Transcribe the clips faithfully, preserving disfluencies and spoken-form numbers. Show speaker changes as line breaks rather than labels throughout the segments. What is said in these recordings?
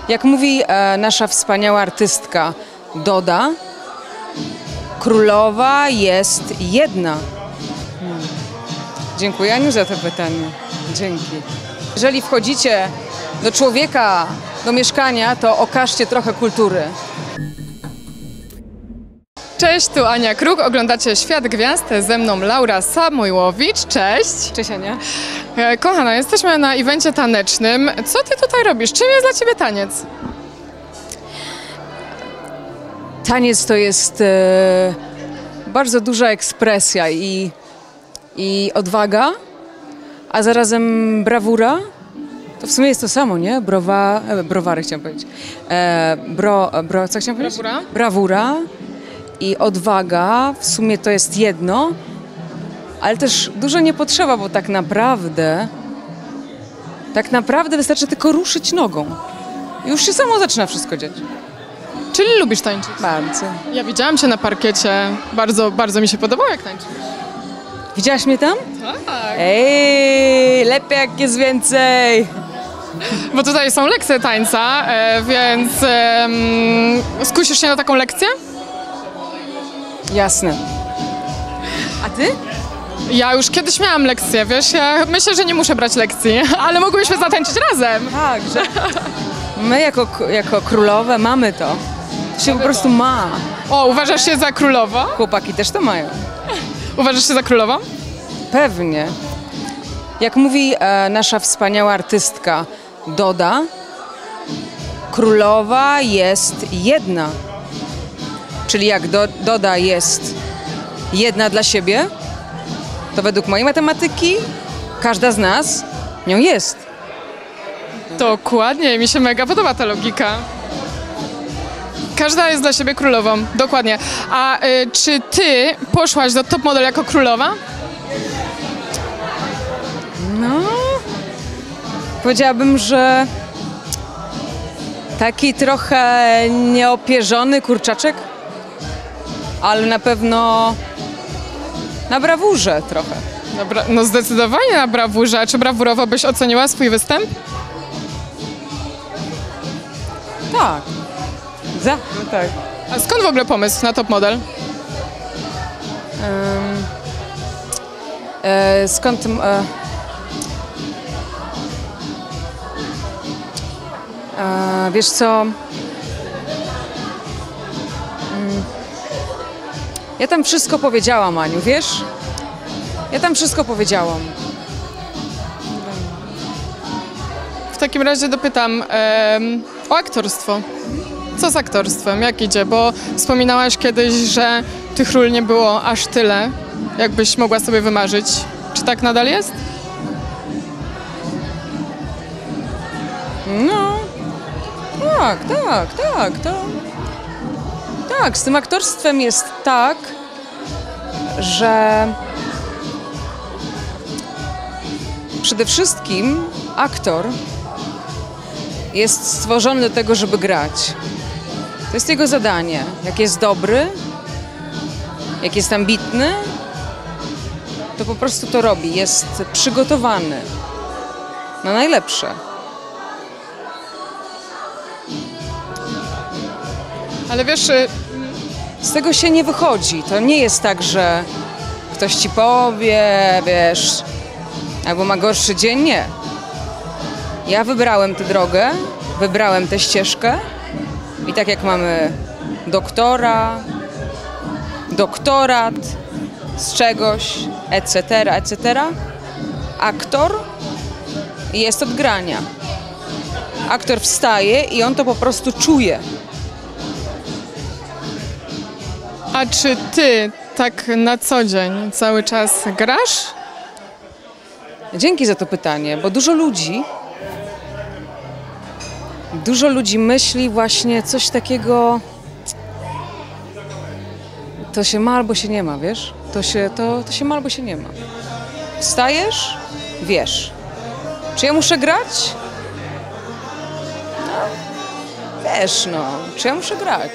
Jak mówi e, nasza wspaniała artystka Doda, królowa jest jedna. Hmm. Dziękuję, Aniu, za to pytanie. Dzięki. Jeżeli wchodzicie do człowieka, do mieszkania, to okażcie trochę kultury.
Cześć, tu Ania Kruk, oglądacie Świat Gwiazd, ze mną Laura Samojłowicz, cześć.
Cześć, Ania.
E, Kochana, jesteśmy na evencie tanecznym. Co ty tutaj robisz? Czym jest dla ciebie taniec?
Taniec to jest e, bardzo duża ekspresja i, i odwaga, a zarazem brawura. To w sumie jest to samo, nie? Browa, e, browary chciałam powiedzieć. E, bro, bro, co chciałam powiedzieć?
Brawura?
Brawura i odwaga. W sumie to jest jedno, ale też dużo nie potrzeba, bo tak naprawdę, tak naprawdę wystarczy tylko ruszyć nogą. I już się samo zaczyna wszystko dziać.
Czyli lubisz tańczyć?
Bardzo.
Ja widziałam cię na parkiecie, bardzo, bardzo mi się podobało, jak tańczysz.
Widziałaś mnie tam?
Tak.
Ej, lepiej jak jest więcej.
Bo tutaj są lekcje tańca, e, więc e, skusisz się na taką lekcję?
Jasne. A ty?
Ja już kiedyś miałam lekcję, wiesz, ja myślę, że nie muszę brać lekcji, ale mogłyśmy zatańczyć razem.
Tak, że my jako, jako królowe mamy to. To się po prostu ma.
O, uważasz się za królową?
Chłopaki też to mają.
Uważasz się za królową?
Pewnie. Jak mówi e, nasza wspaniała artystka Doda, królowa jest jedna. Czyli jak do, Doda jest jedna dla siebie, to według mojej matematyki każda z nas nią jest.
Dokładnie, mi się mega podoba ta logika. Każda jest dla siebie królową, dokładnie. A y, czy ty poszłaś do Top Model jako królowa?
No, powiedziałabym, że taki trochę nieopierzony kurczaczek, ale na pewno na brawurze trochę.
Dobra, no zdecydowanie na brawurze. A czy brawurowo byś oceniła swój występ?
Tak. Za, no tak.
A skąd w ogóle pomysł na Top Model?
Um, e, skąd... E, e, wiesz co... Mm, ja tam wszystko powiedziałam, Aniu, wiesz? Ja tam wszystko powiedziałam.
W takim razie dopytam em, o aktorstwo. Co z aktorstwem? Jak idzie? Bo wspominałaś kiedyś, że tych ról nie było aż tyle, jakbyś mogła sobie wymarzyć. Czy tak nadal jest?
No, tak, tak, tak, to... Tak, z tym aktorstwem jest tak, że przede wszystkim aktor jest stworzony do tego, żeby grać. To jest jego zadanie. Jak jest dobry, jak jest ambitny, to po prostu to robi. Jest przygotowany na najlepsze.
Ale wiesz, y,
Z tego się nie wychodzi. To nie jest tak, że ktoś ci powie, wiesz, albo ma gorszy dzień. Nie. Ja wybrałem tę drogę, wybrałem tę ścieżkę i tak jak mamy doktora, doktorat z czegoś, et cetera, et cetera, aktor jest od grania. Aktor wstaje i on to po prostu czuje.
a czy ty tak na co dzień cały czas grasz?
Dzięki za to pytanie, bo dużo ludzi, dużo ludzi myśli właśnie coś takiego, to się ma albo się nie ma, wiesz? To się, to, to się ma albo się nie ma. Wstajesz, wiesz. Czy ja muszę grać? No, wiesz, no. Czy ja muszę grać?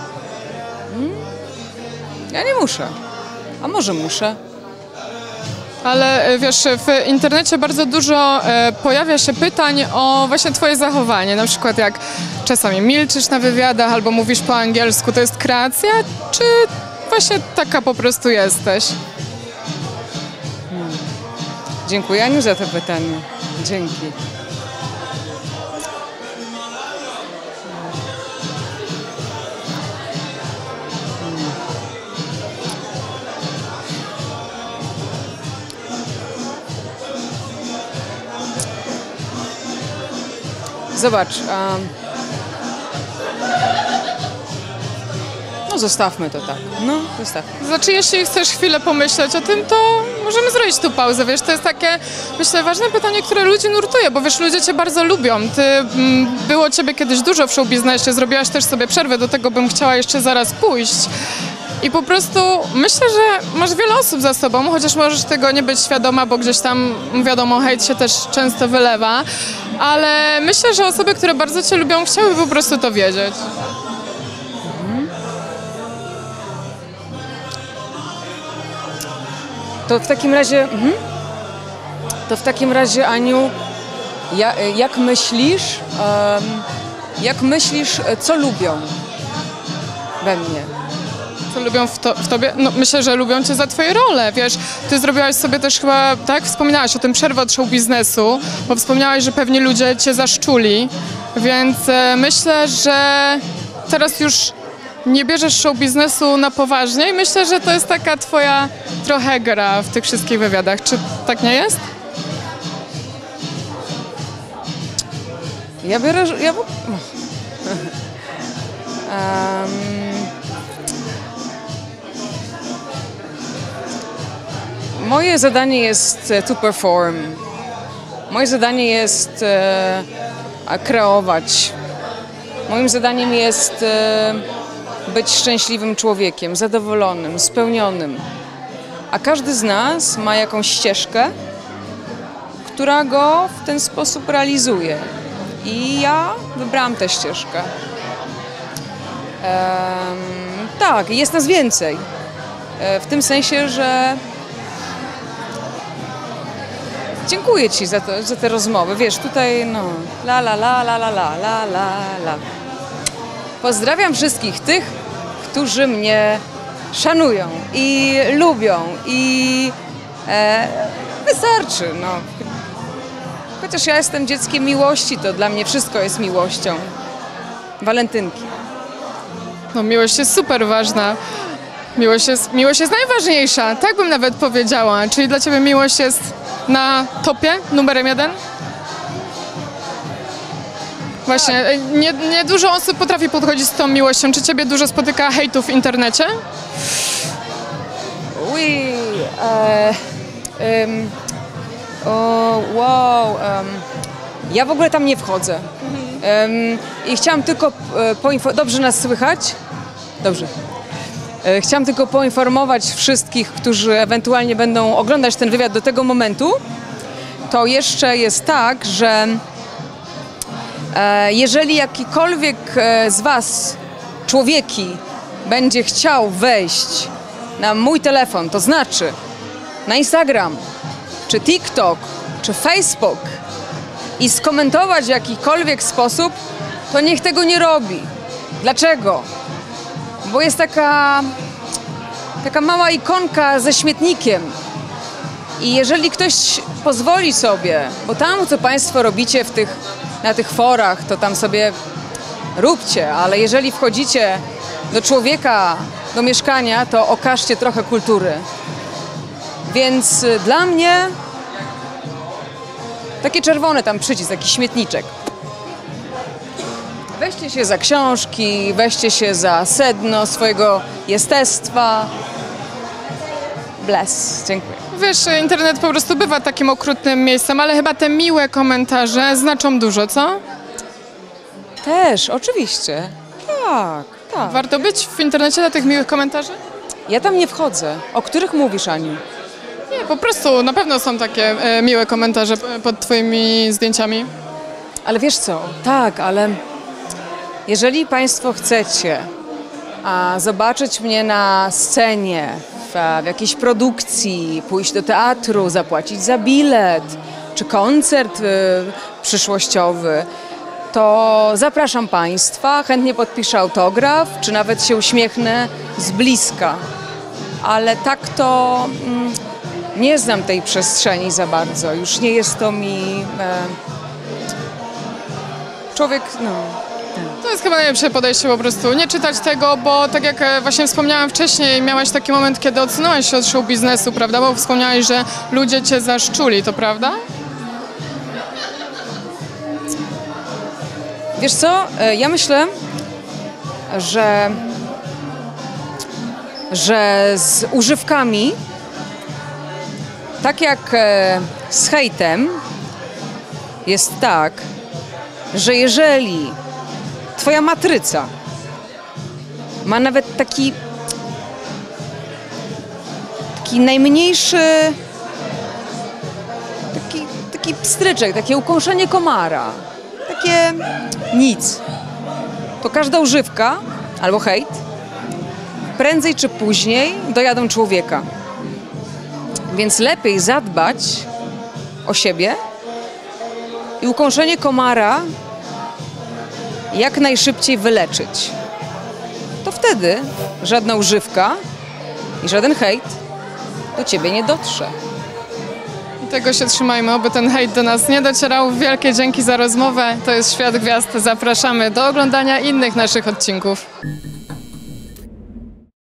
Hmm? Ja nie muszę. A może muszę?
Ale e, wiesz, w internecie bardzo dużo e, pojawia się pytań o właśnie twoje zachowanie. Na przykład jak czasami milczysz na wywiadach albo mówisz po angielsku, to jest kreacja, czy właśnie taka po prostu jesteś?
Hmm. Dziękuję, Aniu, za to pytanie. Dzięki. Zobacz, um, no zostawmy to tak, no zostawmy.
Znaczy, jeśli chcesz chwilę pomyśleć o tym, to możemy zrobić tu pauzę, wiesz, to jest takie, myślę, ważne pytanie, które ludzi nurtuje, bo wiesz, ludzie cię bardzo lubią. Ty, m, było ciebie kiedyś dużo w show biznesie, zrobiłaś też sobie przerwę, do tego bym chciała jeszcze zaraz pójść. I po prostu myślę, że masz wiele osób za sobą, chociaż możesz tego nie być świadoma, bo gdzieś tam, wiadomo, hejt się też często wylewa, ale myślę, że osoby, które bardzo cię lubią, chciałyby po prostu to wiedzieć.
Mhm. To w takim razie, mhm. to w takim razie, Aniu, ja, jak myślisz, um, jak myślisz, co lubią we mnie?
Co lubią w, to, w tobie? No myślę, że lubią cię za twoje role, wiesz, ty zrobiłaś sobie też chyba, tak, wspominałaś o tym przerwę od show biznesu, bo wspomniałaś, że pewnie ludzie cię zaszczuli, więc e, myślę, że teraz już nie bierzesz show biznesu na poważnie i myślę, że to jest taka twoja trochę gra w tych wszystkich wywiadach. Czy tak nie jest?
Ja biorę, ja... um... Moje zadanie jest to perform. Moje zadanie jest e, kreować. Moim zadaniem jest e, być szczęśliwym człowiekiem, zadowolonym, spełnionym. A każdy z nas ma jakąś ścieżkę, która go w ten sposób realizuje. I ja wybrałam tę ścieżkę. E, tak, jest nas więcej. E, w tym sensie, że dziękuję ci za, to, za te rozmowy. Wiesz, tutaj no la la la la la la la la la. Pozdrawiam wszystkich tych, którzy mnie szanują i lubią i e, wystarczy, no. Chociaż ja jestem dzieckiem miłości, to dla mnie wszystko jest miłością. Walentynki.
No miłość jest super ważna. Miłość jest, miłość jest najważniejsza, tak bym nawet powiedziała. Czyli dla ciebie miłość jest na topie, numerem jeden? Właśnie, nie, nie dużo osób potrafi podchodzić z tą miłością. Czy ciebie dużo spotyka hejtu w internecie?
Ui, e, um, o, wow, um, ja w ogóle tam nie wchodzę. Um, I chciałam tylko e, poinformować, dobrze nas słychać? Dobrze. E, chciałam tylko poinformować wszystkich, którzy ewentualnie będą oglądać ten wywiad do tego momentu. To jeszcze jest tak, że e, jeżeli jakikolwiek e, z was, człowieki, będzie chciał wejść na mój telefon, to znaczy na Instagram, czy TikTok, czy Facebook i skomentować w jakikolwiek sposób, to niech tego nie robi. Dlaczego? Bo jest taka, taka mała ikonka ze śmietnikiem. I jeżeli ktoś pozwoli sobie, bo tam, co państwo robicie w tych, na tych forach, to tam sobie róbcie, ale jeżeli wchodzicie do człowieka, do mieszkania, to okażcie trochę kultury. Więc dla mnie takie czerwone tam przycisk, taki śmietniczek. Weźcie się za książki, weźcie się za sedno swojego jestestwa. Bless. Dziękuję.
Wiesz, internet po prostu bywa takim okrutnym miejscem, ale chyba te miłe komentarze znaczą dużo, co?
Też, oczywiście. Tak, tak.
Warto być w internecie dla tych miłych komentarzy?
Ja tam nie wchodzę. O których mówisz, Aniu?
Nie, po prostu na pewno są takie e, miłe komentarze pod twoimi zdjęciami.
Ale wiesz co? Tak, ale jeżeli państwo chcecie a zobaczyć mnie na scenie, w, w jakiejś produkcji, pójść do teatru, zapłacić za bilet, czy koncert y, przyszłościowy, to zapraszam Państwa, chętnie podpiszę autograf, czy nawet się uśmiechnę z bliska. Ale tak to mm, nie znam tej przestrzeni za bardzo. Już nie jest to mi... E, człowiek, no...
To jest chyba najlepsze podejście po prostu, nie czytać tego, bo tak jak e, właśnie wspomniałam wcześniej, miałaś taki moment, kiedy odsunąłeś się od show biznesu, prawda? Bo wspomniałeś, że ludzie cię zaszczuli, to prawda?
Wiesz co, e, ja myślę, że, że z używkami, tak jak e, z hejtem, jest tak, że jeżeli twoja matryca ma nawet taki, taki najmniejszy, taki, taki pstryczek, takie ukąszenie komara, takie nic, to każda używka albo hejt prędzej czy później dojadą człowieka. Więc lepiej zadbać o siebie i ukąszenie komara jak najszybciej wyleczyć. To wtedy żadna używka i żaden hejt do ciebie nie dotrze.
I tego się trzymajmy, oby ten hejt do nas nie docierał. Wielkie dzięki za rozmowę. To jest Świat Gwiazd. Zapraszamy do oglądania innych naszych odcinków.